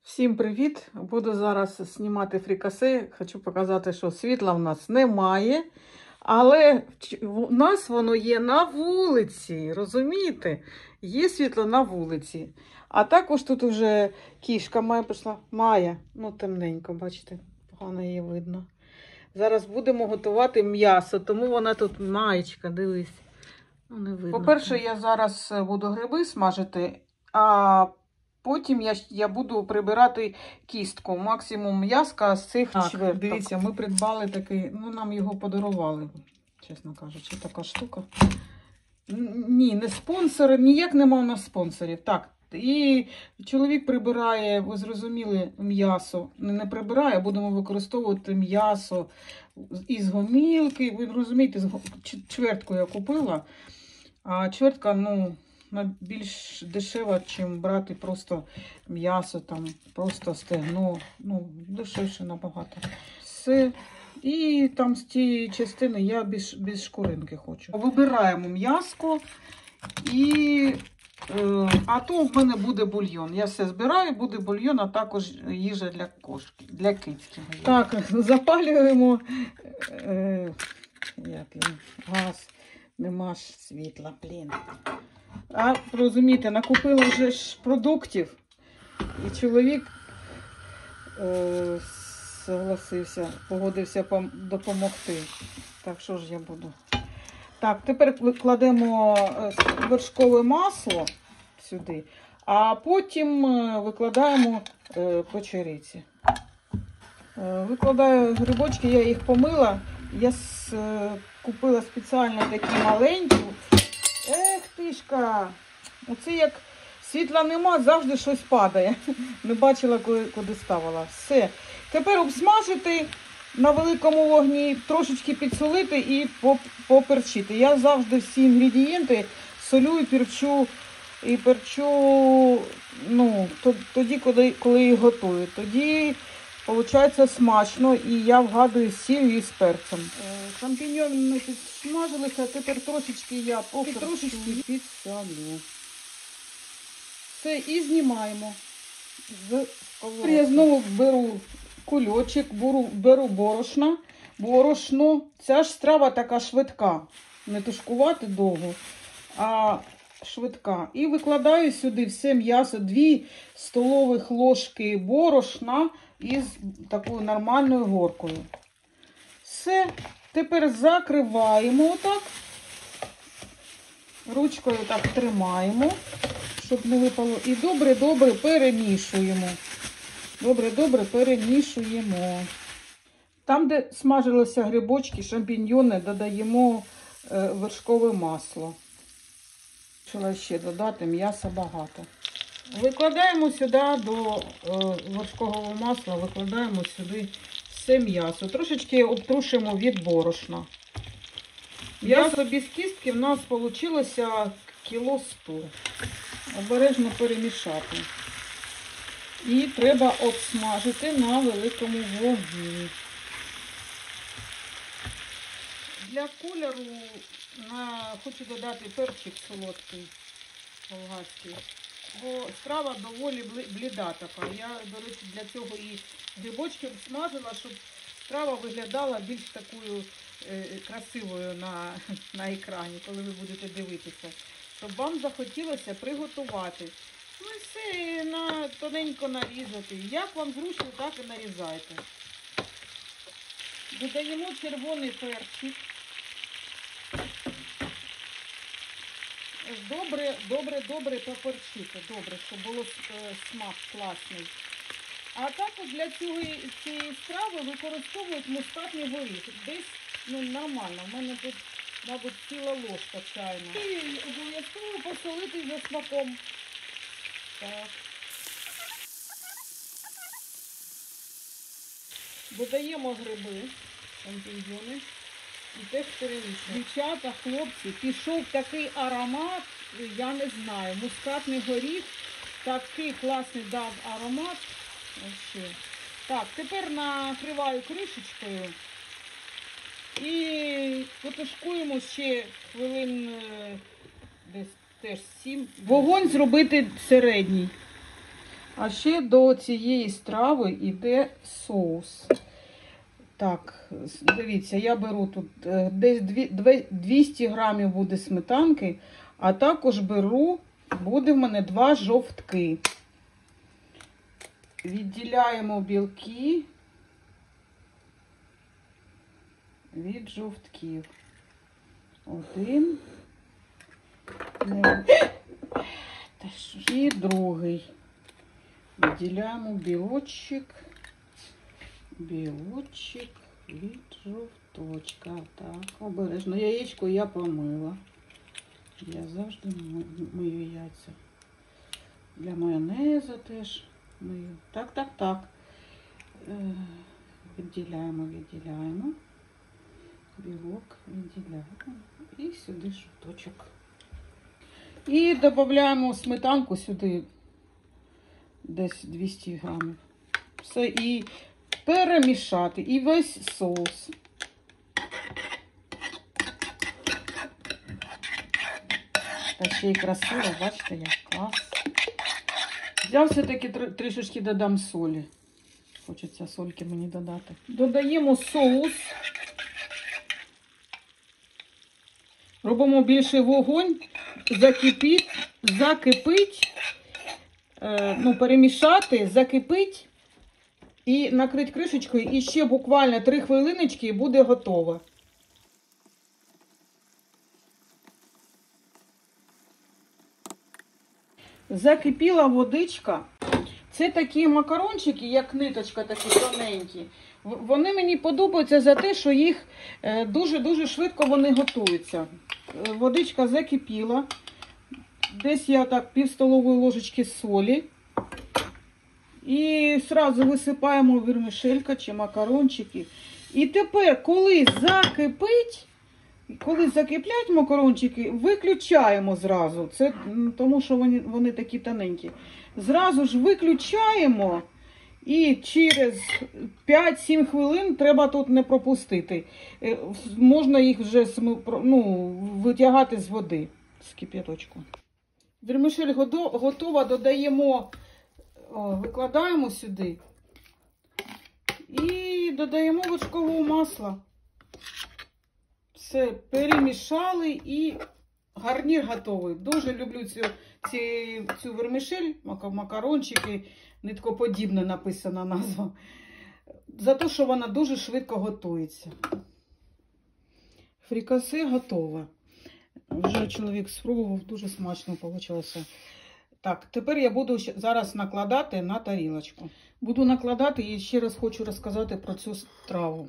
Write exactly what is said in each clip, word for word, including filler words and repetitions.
Всім привіт! Буду зараз знімати фрікасе. Хочу показати, що світла в нас немає, але у нас воно є на вулиці. Розумієте? Є світло на вулиці. А також тут вже кішка Майя пішла. Майя, ну темненько, бачите, погано її видно. Зараз будемо готувати м'ясо, тому вона тут Маєчка, дивись. Ну, не видно. По-перше, я зараз буду гриби смажити, а потім я, я буду прибирати кістку, максимум м'яска з цих чверток. Дивіться, ми придбали такий, ну нам його подарували, чесно кажучи, така штука. Ні, не спонсори, ніяк нема у нас спонсорів. Так, і чоловік прибирає, ви зрозуміли, м'ясо. Не, не прибирає, а будемо використовувати м'ясо із гомілки. Ви розумієте, чвертку я купила, а чвертка, ну, більш дешева, чим брати просто м'ясо, там, просто стегно, ну, дешевше набагато. Все. І там з тієї частини я без, без шкуринки хочу. Вибираємо м'яско, і, е, а то в мене буде бульйон. Я все збираю, буде бульйон, а також їжа для кошки, для кицьки. Так, запалюємо е, як, газ, нема ж світла, блін. А, розумієте, накупила вже ж продуктів, і чоловік е, согласився, погодився допомогти. Так, що ж я буду? Так, тепер викладемо вершкове масло сюди, а потім викладаємо е, печериці. Е, викладаю грибочки, я їх помила, я с, е, купила спеціально такі маленькі. Ех, тишка, оце як світла нема, завжди щось падає. Не бачила, коли, куди ставила. Все. Тепер обсмажити на великому вогні, трошечки підсолити і поперчити. Я завжди всі інгредієнти солю і перчу, і перчу, ну, тоді, коли, коли їх готую. Тоді виходить смачно, і я вгадую з сіллю і з перцем. Шампіньйони підсмажилися, тепер трошечки я трошечки підсолю. Все, і знімаємо. Я знову беру кульочок, беру, беру борошна, борошно. Ця ж страва така швидка. Не тушкувати довго, а швидка. І викладаю сюди все м'ясо, дві столових ложки борошна із такою нормальною горкою. Все. Тепер закриваємо отак. Ручкою так тримаємо, щоб не випало. І добре-добре перемішуємо. Добре-добре перемішуємо. Там, де смажилися грибочки, шампіньйони, додаємо е, вершкове масло. Почала ще додати, м'яса багато. Викладаємо сюди до е, вершкового масла, викладаємо сюди все м'ясо. Трошечки обтрушимо від борошна. М'ясо без кістки в нас вийшло кіло сто. Обережно перемішати. І треба обсмажити на великому вогні. Для кольору на... хочу додати перчик солодкий, болгарський. Бо страва доволі бліда така. Я, до речі, для цього і грибочки обсмажила, щоб страва виглядала більш такою е, красивою на, на екрані, коли ви будете дивитися. Щоб вам захотілося приготувати. Ну і все, на, тоненько нарізати. Як вам зручно, так і нарізайте. Додаємо червоний перчик. Добре, добре, добре поперчити. Добре, щоб було смак класний. А також для цього, цієї страви використовують мускатний горіх. Десь, ну, нормально. У мене тут, мабуть, ціла ложка чайна. І обов'язково посолити за смаком. Так. Додаємо гриби, шампіньйони. І теж перемішуємо. Дівчата, хлопці, пішов такий аромат, я не знаю, мускатний горіх, такий класний дав аромат. Ось. Так, тепер накриваю кришечкою і потушкуємо ще хвилин десь теж сім. Вогонь зробити середній. А ще до цієї страви йде соус. Так, дивіться, я беру тут десь двісті грамів буде сметанки, а також беру, буде в мене два жовтки. Відділяємо білки від жовтків. Один. І другий. Відділяємо білочок. Білочок від жовточка. Так, обережно. Яєчко я помила. Я завжди мию яйця. Для майонезу теж мию. Так, так, так. Відділяємо, відділяємо. Білок відділяємо. І сюди жовточок. І додаємо сметанку сюди. Десь двісті грамів. Все, і перемішати. І весь соус. Та ще й красиво, бачите, як клас. Я все-таки трішечки додам солі. Хочеться сольки мені додати. Додаємо соус. Робимо більший вогонь. Закипить, закипить. Ну, перемішати, закипить і накрити кришечкою, і ще буквально три хвилиночки і буде готово. Закипіла водичка. Це такі макарончики, як ниточка, такі тоненькі. Вони мені подобаються за те, що їх дуже-дуже швидко вони готуються. Водичка закипіла. Десь я так пів столової ложечки солі. І одразу висипаємо вермішелька чи макарончики. І тепер, коли закипить, коли закиплять макарончики, виключаємо зразу. Це тому, що вони, вони такі тоненькі. Зразу ж виключаємо. І через п'ять-сім хвилин треба тут не пропустити. Можна їх вже ну, витягати з води, з кип'яточку. Вермішель готова, додаємо, о, викладаємо сюди і додаємо вершкового масла. Все, перемішали і гарнір готовий. Дуже люблю цю, цю, цю вермішель, макарончики, ниткоподібна написана назва. За те, що вона дуже швидко готується. Фрікасе готове. Вже чоловік спробував, дуже смачно вийшло. Так, тепер я буду зараз накладати на тарілочку. Буду накладати і ще раз хочу розказати про цю страву.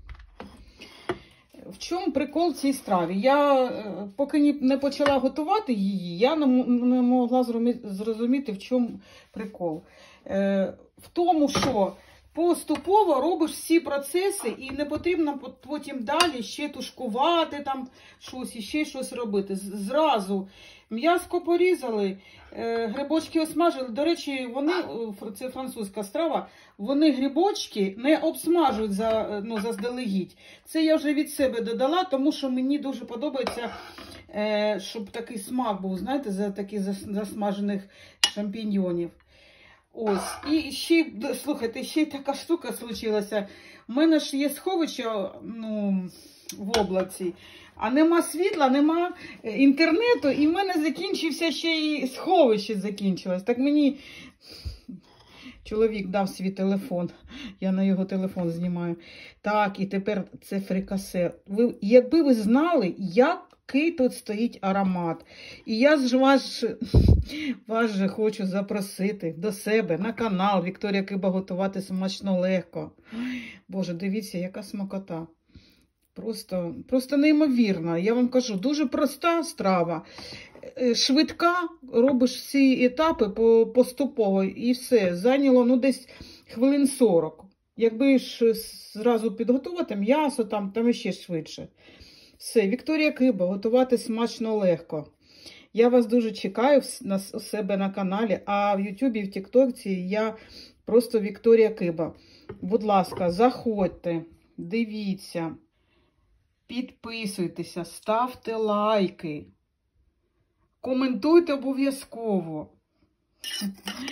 В чому прикол цій страві? Я, поки не почала готувати її, я не могла зрозуміти, в чому прикол. В тому, що поступово робиш всі процеси і не потрібно потім далі ще тушкувати там щось і ще щось робити. Зразу м'яско порізали, грибочки осмажили. До речі, вони, це французька страва, вони грибочки не обсмажують за, ну, заздалегідь. Це я вже від себе додала, тому що мені дуже подобається, щоб такий смак був, знаєте, за таких засмажених шампіньйонів. Ось, і ще, слухайте, ще й така штука случилася. У мене ж є сховище, ну, в облаці, а нема світла, нема інтернету, і в мене закінчився ще й сховище закінчилось. Так мені чоловік дав свій телефон, я на його телефон знімаю. Так, і тепер це фрикасе. Ви, якби ви знали, як який тут стоїть аромат. І я ж вас, вас же хочу запросити до себе на канал Вікторія Киба готувати смачно легко. Боже, дивіться, яка смакота. Просто, просто неймовірна. Я вам кажу, дуже проста страва. Швидка, робиш всі етапи поступово і все. Зайняло, ну, десь хвилин сорок. Якби ж зразу підготувати м'ясо, там, там ще швидше. Все, Вікторія Киба, готувати смачно легко. Я вас дуже чекаю у себе на каналі, а в Ютубі, в Тіктоці я просто Вікторія Киба. Будь ласка, заходьте, дивіться, підписуйтеся, ставте лайки, коментуйте обов'язково.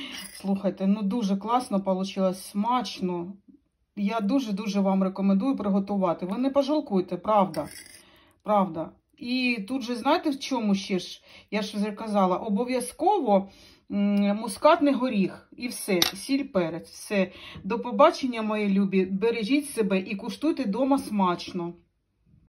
Слухайте, ну дуже класно вийшло, смачно. Я дуже-дуже вам рекомендую приготувати. Ви не пожалкуйте, правда. Правда. І тут же, знаєте, в чому ще ж? Я ж вже казала, обов'язково мускатний горіх. І все, сіль, перець. Все. До побачення, мої любі. Бережіть себе і куштуйте вдома смачно.